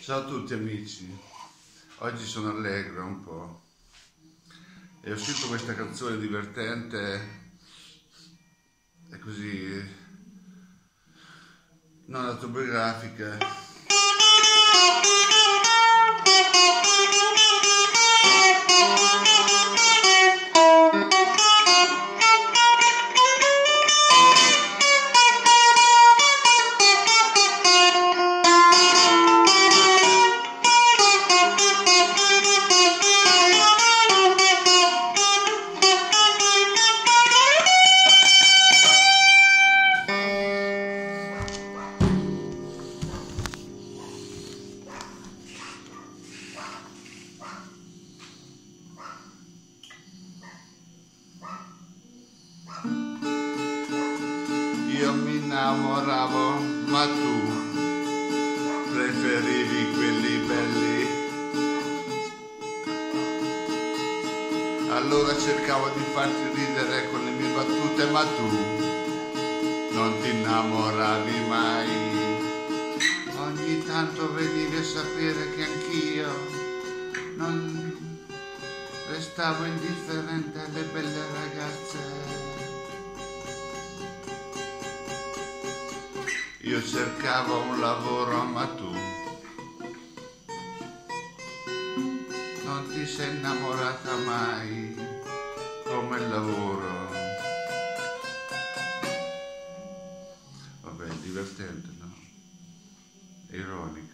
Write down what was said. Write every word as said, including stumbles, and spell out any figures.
Ciao a tutti amici, oggi sono allegro un po' e ho scritto questa canzone divertente e così non autobiografica. Io mi innamoravo, ma tu preferivi quelli belli. Allora cercavo di farti ridere con le mie battute, ma tu non ti innamoravi mai. Ogni tanto venivi a sapere che anch'io non restavo indifferente alle belle ragazze. Io cercavo un lavoro, ma tu non ti sei innamorata mai come il lavoro. Vabbè, è divertente, no? È ironico.